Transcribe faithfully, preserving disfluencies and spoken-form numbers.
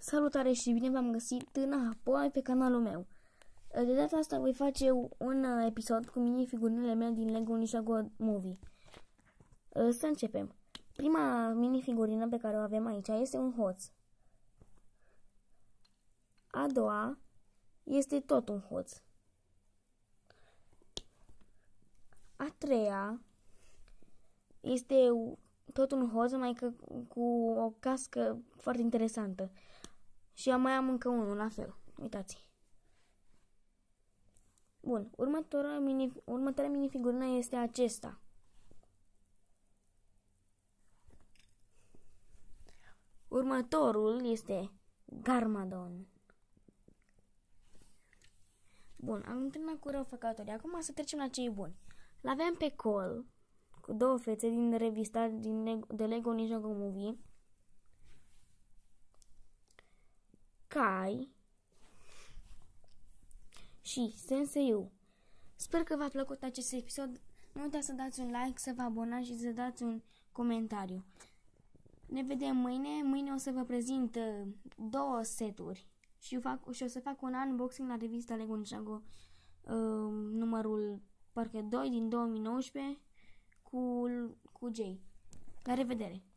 Salutare și bine v-am găsit înapoi pe canalul meu. De data asta voi face un episod cu minifigurile mele din Lego Ninjago Movie. Să începem. Prima minifigurină pe care o avem aici este un hoț. A doua este tot un hoț. A treia este tot un hoț, mai că cu o cască foarte interesantă. Și eu mai am încă unul la fel. Uitați. Bun, următoarea, mini, următoarea minifigurină este acesta. Următorul este Garmadon. Bun, am terminat cu răufăcătorii. Acum să trecem la cei buni. L-avem pe Cole, cu două fețe din revista din Lego, de Lego Ninjago Movie. Kai și Senseiu. Sper că v-a plăcut acest episod. Nu uitați să dați un like, să vă abonați și să dați un comentariu. Ne vedem mâine. Mâine o să vă prezint două seturi și, fac, și o să fac un unboxing la revista Lego Ninjago uh, numărul parcă doi din două mii nouăsprezece cu, cu Jay. La revedere!